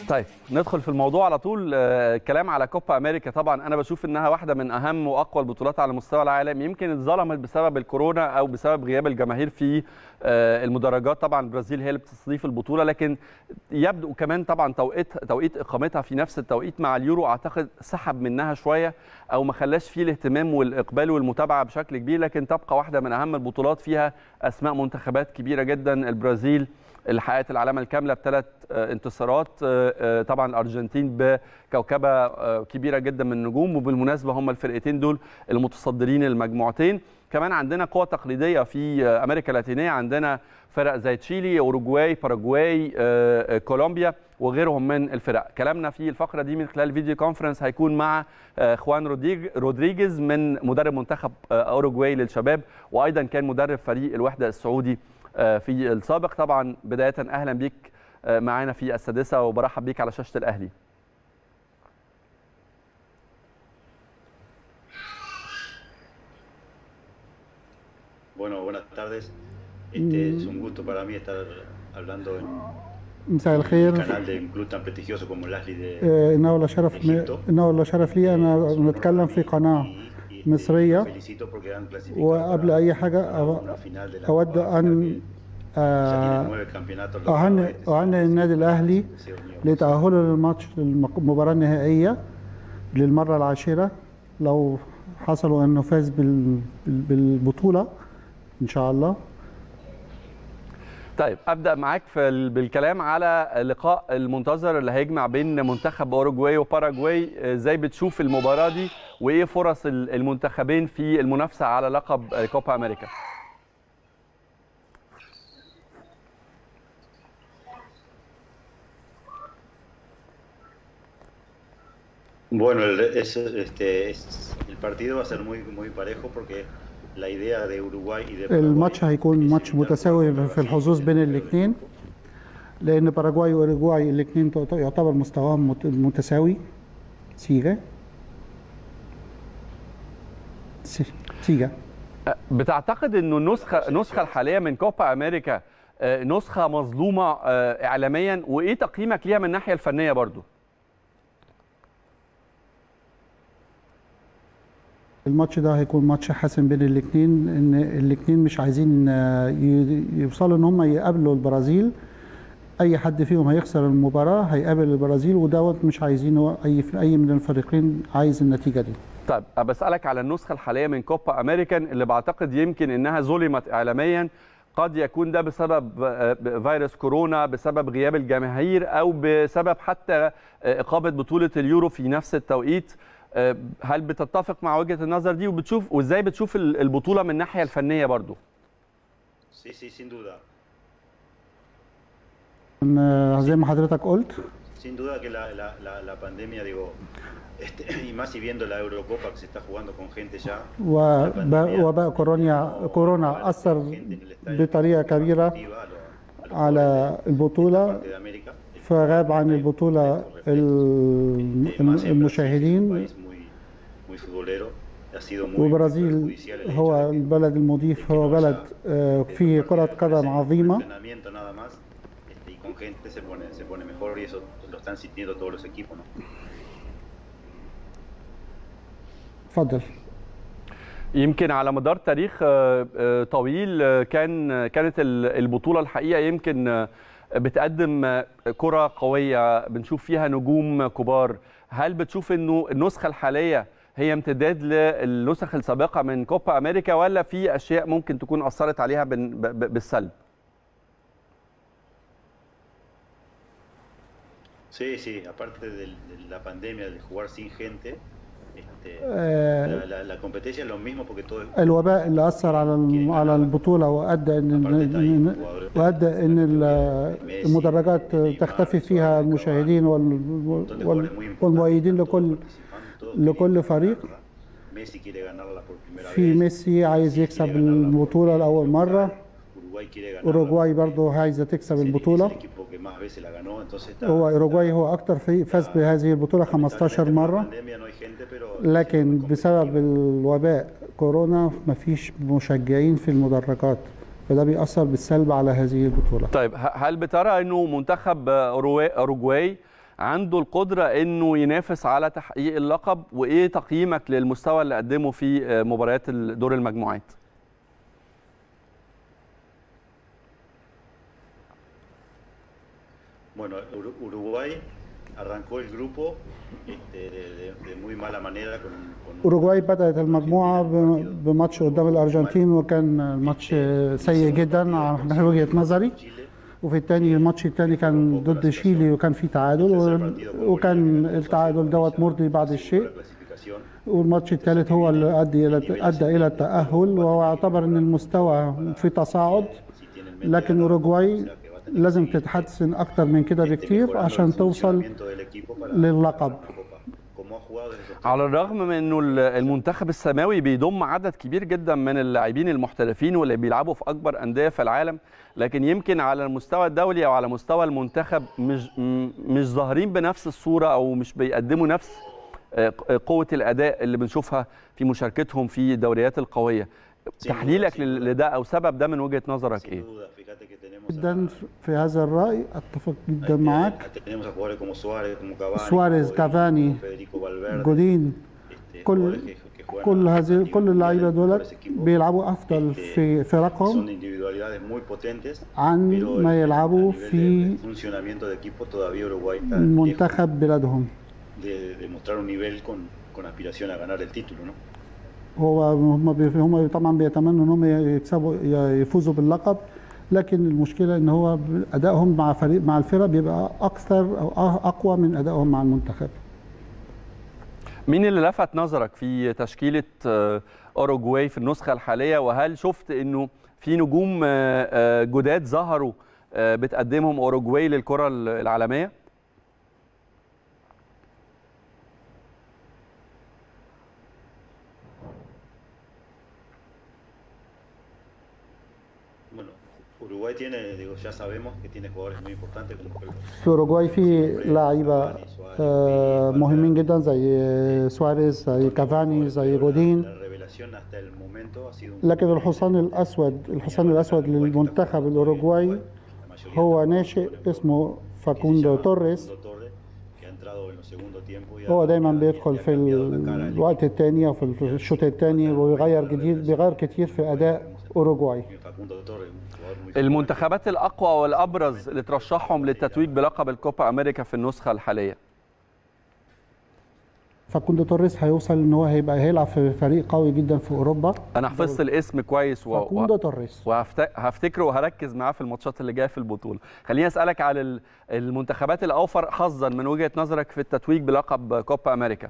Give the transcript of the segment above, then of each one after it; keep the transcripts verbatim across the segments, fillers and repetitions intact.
طيب ندخل في الموضوع على طول. الكلام على كوبا امريكا، طبعا انا بشوف انها واحده من اهم واقوى البطولات على مستوى العالم. يمكن اتظلمت بسبب الكورونا او بسبب غياب الجماهير في المدرجات. طبعا البرازيل هي اللي بتستضيف البطوله، لكن يبدو كمان طبعا توقيت توقيت اقامتها في نفس التوقيت مع اليورو اعتقد سحب منها شويه او ما خلاش فيه الاهتمام والاقبال والمتابعه بشكل كبير. لكن تبقى واحده من اهم البطولات، فيها اسماء منتخبات كبيره جدا. البرازيل اللي حققت العلامه الكامله بثلاث انتصارات، طبعا الارجنتين بكوكبه كبيره جدا من النجوم، وبالمناسبه هم الفرقتين دول المتصدرين المجموعتين. كمان عندنا قوة تقليديه في امريكا اللاتينيه، عندنا فرق زي تشيلي، اوروجواي، باراجواي، كولومبيا وغيرهم من الفرق. كلامنا في الفقره دي من خلال فيديو كونفرنس هيكون مع خوان رودريجيز من مدرب منتخب اوروجواي للشباب، وايضا كان مدرب فريق الوحده السعودي في السابق. طبعا بدايه اهلا بيك معانا في السادسه، وبرحب بيك على شاشه الاهلي. Bueno, buenas tardes. Este es un gusto para mí estar hablando en مساء الخير. canal de un club tan prestigioso como el Ahly de إنه لا شرف إنه لا شرف لي أنا نتكلم في قناة مصرية. وقبل أي حاجة أود أن أهنئ أهنئ النادي الأهلي لتأهله للماتش المباراة النهائية للمرة العاشرة لو حصلوا أنه فاز بالبطولة إن شاء الله. طيب ابدا معاك في بالكلام على اللقاء المنتظر اللي هيجمع بين منتخب اوروجواي وباراجواي. ازاي بتشوف المباراه دي، وايه فرص المنتخبين في المنافسه على لقب كوبا امريكا؟ Bueno, el, es, este, es, el partido va a ser muy, muy parejo porque la idea de Uruguay y de Paraguay. الماتش هيكون ماتش متساوي في الحظوظ بين الاثنين، لأن باراجواي وأوروجواي الاثنين يعتبر مستواهم متساوي. سيجا سيجا بتعتقد انه النسخه النسخه الحاليه من كوبا امريكا نسخه مظلومه اعلاميا، وايه تقييمك ليها من الناحيه الفنيه برضو؟ الماتش ده هيكون ماتش حاسم بين الاثنين، ان الاثنين مش عايزين يوصلوا ان هم يقابلوا البرازيل. اي حد فيهم هيخسر المباراه هيقابل البرازيل، ودوت مش عايزينه اي اي من الفريقين عايز النتيجه دي. طيب بسالك على النسخه الحاليه من كوبا امريكان اللي بعتقد يمكن انها ظلمت اعلاميا. قد يكون ده بسبب فيروس كورونا، بسبب غياب الجماهير، او بسبب حتى اقامه بطوله اليورو في نفس التوقيت. هل بتتفق مع وجهة النظر دي، وبتشوف وازاي بتشوف البطولة من الناحية الفنية برضو؟ Sí, sí, sin duda. زي ما حضرتك قلت. Sin duda que la la la la pandemia digo este y más y viendo la Eurocopa que se está jugando con gente ya. وباء كورونا كورونا أثر بطريقة كبيرة على البطولة، فغاب عن البطولة المشاهدين. والبرازيل هو البلد المضيف، هو بلد فيه كرة قدم عظيمة. اتفضل. يمكن على مدار تاريخ طويل كان كانت البطولة الحقيقة يمكن بتقدم كرة قوية، بنشوف فيها نجوم كبار. هل بتشوف انه النسخة الحالية هي امتداد للنسخ السابقة من كوبا امريكا، ولا في اشياء ممكن تكون اثرت عليها بالسلب؟ Sí, sí, aparte de la pandemia de jugar sin gente. الوباء اللي أثر على على البطولة وأدى إن وأدى إن المدرجات تختفي فيها المشاهدين والمؤيدين لكل لكل فريق. في ميسي عايز يكسب البطولة لأول مرة، أوروجواي برضه عايزة تكسب البطولة. هو أوروجواي هو أكتر فريق فاز بهذه البطولة خمستاشر مرة، لكن بسبب الوباء كورونا مفيش مشجعين في المدرجات، فده بيأثر بالسلب على هذه البطولة. طيب هل بترى إنه منتخب أوروجواي عنده القدرة انه ينافس على تحقيق اللقب؟ وايه تقييمك للمستوى اللي قدمه في مباريات دور المجموعات؟ Bueno, Uruguay arrancó el grupo este, de, de, de muy mala manera con, con أوروغواي بدأت المجموعة بماتش قدام الأرجنتين، وكان الماتش سيء جدا من وجهة نظري. وفي الثاني الماتش الثاني كان ضد شيلي وكان في تعادل، وكان التعادل دوت مرضي بعض الشيء. والماتش الثالث هو اللي ادى الى ادى الى التأهل، وهو يعتبر ان المستوى في تصاعد. لكن أوروغواي لازم تتحسن اكتر من كده بكتير عشان توصل للقب. على الرغم من انه المنتخب السماوي بيضم عدد كبير جدا من اللاعبين المحترفين واللي بيلعبوا في اكبر انديه في العالم، لكن يمكن على المستوى الدولي او على مستوى المنتخب مش مش ظاهرين بنفس الصوره، او مش بيقدموا نفس قوه الاداء اللي بنشوفها في مشاركتهم في الدوريات القويه. تحليلك لده او سبب ده من وجهه نظرك ايه؟ جدا في هذا الراي، اتفق جدا معاك. سواريز، كافاني، جودين، كل كل هذه كل اللعيبه دول بيلعبوا افضل في فرقهم عن ما يلعبوا في منتخب بلادهم. هو هم هم طبعا بيتمنوا انهم يكسبوا يفوزوا باللقب، لكن المشكله ان هو ادائهم مع فريق مع الفرق بيبقى اكثر او اقوى من ادائهم مع المنتخب. مين اللي لفت نظرك في تشكيله اوروجواي في النسخه الحاليه؟ وهل شفت انه في نجوم جداد ظهروا بتقدمهم اوروجواي للكره العالميه؟ في أوروغواي في لاعيبة مهمين جدا زي سواريز، زي كافاني، زي جودين. لكن الحصان الأسود الحصان الأسود للمنتخب الأوروغواي هو ناشئ اسمه فاكوندو توريس. هو دايما بيدخل في الوقت الثاني او في الشوط الثاني ويغير جديد بيغير كتير في اداء اوروجواي. المنتخبات الاقوى والابرز اللي ترشحهم للتتويج بلقب الكوبا امريكا في النسخه الحاليه؟ فاكوندو توريس هيوصل ان هو هيبقى هيلعب في فريق قوي جدا في اوروبا. انا حفظت الاسم كويس و... فاكوندو توريس، وهفتكره وهركز معاه في الماتشات اللي جايه في البطوله. خليني اسالك على المنتخبات الاوفر حظا من وجهه نظرك في التتويج بلقب كوبا امريكا.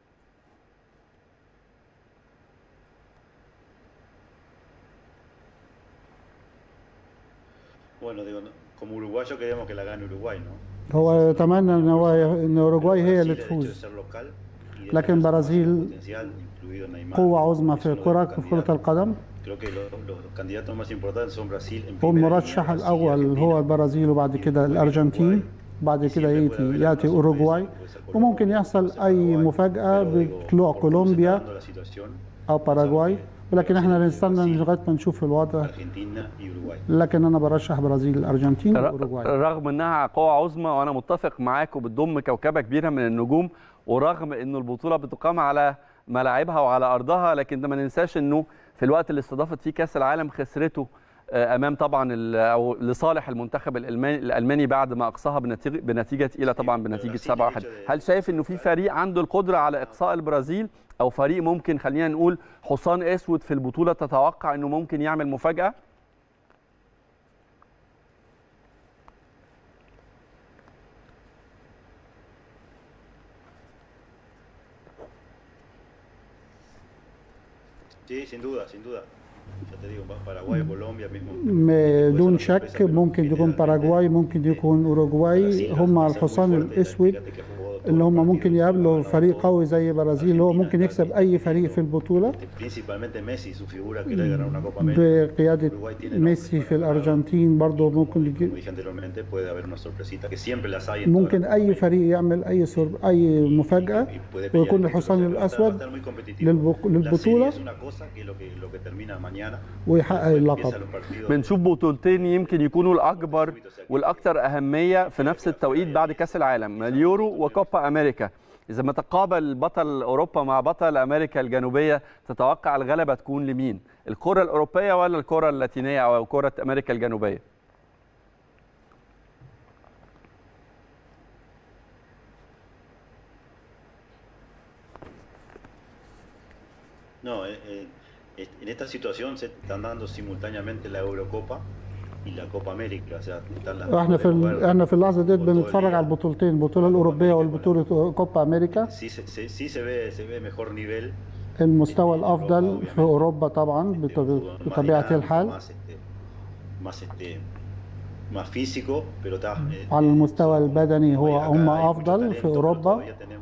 هو يتمنى ان هو ان اوروجواي هي اللي تفوز، لكن البرازيل قوة عظمى في كرة في كرة القدم. والمرشح الأول هو البرازيل، وبعد كده الأرجنتين، بعد كده يأتي يأتي أوروجواي، وممكن يحصل أي مفاجأة بطلوع كولومبيا أو باراغواي، ولكن احنا نستنى لغايه ما نشوف الوضع. لكن انا برشح برازيل، الارجنتين، واوروجواي. رغم انها قوه عظمى، وانا متفق معاك، وبتضم كوكبه كبيره من النجوم، ورغم انه البطوله بتقام على ملاعبها وعلى ارضها، لكن ده ما ننساش انه في الوقت اللي استضافت فيه كاس العالم خسرته امام طبعا او لصالح المنتخب الالماني الالماني بعد ما اقصاها بنتيجه بنتيجه ثقيله طبعا بنتيجه سبعة واحد. هل شايف انه في فريق عنده القدره على اقصاء البرازيل، او فريق ممكن خلينا نقول حصان اسود في البطوله تتوقع انه ممكن يعمل مفاجاه؟ بدون شك ممكن يكون باراغواي، ممكن يكون اوروجواي، هم الحصان الاسود اللي هم ممكن يقابلوا فريق قوي زي برازيل اللي هو ممكن يكسب اي فريق في البطوله بقياده ميسي في الارجنتين برضه ممكن يجي ممكن اي فريق يعمل اي سر... اي مفاجاه ويكون الحصان الاسود للبطوله ويحقق اللقب. بنشوف بطولتين يمكن يكونوا الاكبر والاكثر اهميه في نفس التوقيت بعد كاس العالم، اليورو وكوبا امريكا. اذا ما تقابل بطل اوروبا مع بطل امريكا الجنوبيه، تتوقع الغلبه تكون لمين؟ الكره الاوروبيه ولا الكره اللاتينيه او كره امريكا الجنوبيه؟ No, eh, eh, en esta situación se están dando simultáneamente la Eurocopa y la Copa América, o sea, están las احنا في ال... احنا في اللحظه ديت بنتفرج على البطولتين، البطوله الاوروبيه والبطوله كوبا امريكا. Sí se sí, sí se ve se ve mejor nivel. المستوى الافضل في اوروبا طبعا بطبيعه الحال. على المستوى البدني هو هم افضل في اوروبا،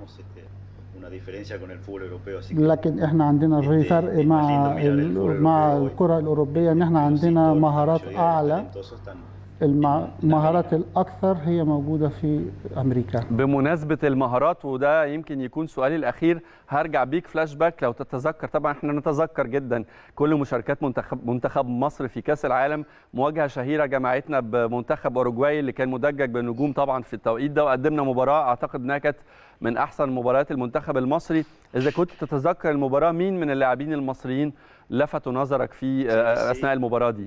لكن احنا عندنا في فرق مع مع الكره الاوروبيه ان احنا عندنا مهارات اعلى، المهارات الاكثر هي موجوده في امريكا. بمناسبه المهارات، وده يمكن يكون سؤالي الاخير، هرجع بيك فلاش باك. لو تتذكر، طبعا احنا نتذكر جدا كل مشاركات منتخب منتخب مصر في كاس العالم، مواجهه شهيره جمعتنا بمنتخب اوروجواي اللي كان مدجج بالنجوم طبعا في التوقيت ده، وقدمنا مباراه اعتقد انها كانت من احسن مباريات المنتخب المصري. اذا كنت تتذكر المباراه، مين من اللاعبين المصريين لفتوا نظرك في اثناء المباراه دي؟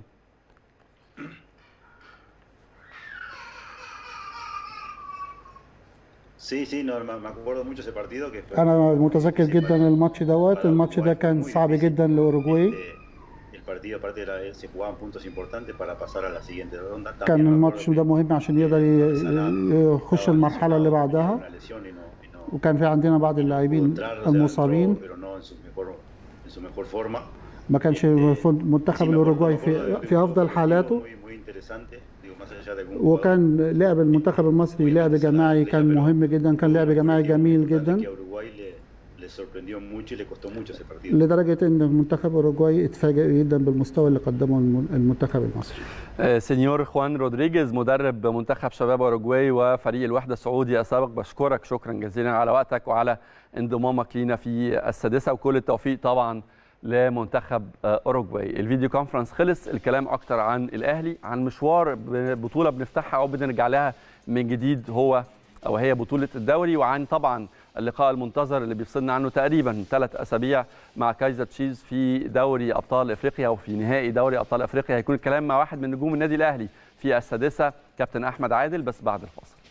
أنا متذكر جدا الماتش دوت، الماتش ده كان صعب جدا لأوروجواي. كان الماتش ده مهم عشان يقدر يخش المرحلة اللي بعدها، وكان في عندنا بعض اللاعبين المصابين، ما كانش منتخب الأوروجواي في في أفضل حالاته، وكان لعب المنتخب المصري لعب جماعي كان مهم جدا، كان لعب جماعي جميل جدا لدرجة ان المنتخب اوروجواي اتفاجئ جدا بالمستوى اللي قدمه المنتخب المصري. سينيور خوان رودريجيز، مدرب منتخب شباب اوروجواي وفريق الوحدة السعودي السابق، بشكرك شكرا جزيلا على وقتك وعلى انضمامك لينا في السادسة، وكل التوفيق طبعا لمنتخب اوروجواي. الفيديو كونفرنس خلص، الكلام اكتر عن الاهلي، عن مشوار بطوله بنفتحها او بنرجع لها من جديد هو او هي بطوله الدوري، وعن طبعا اللقاء المنتظر اللي بيفصلنا عنه تقريبا ثلاث اسابيع مع كايزر تشيفز في دوري ابطال افريقيا او في نهائي دوري ابطال افريقيا. هيكون الكلام مع واحد من نجوم النادي الاهلي في السادسه، كابتن احمد عادل، بس بعد الفاصل.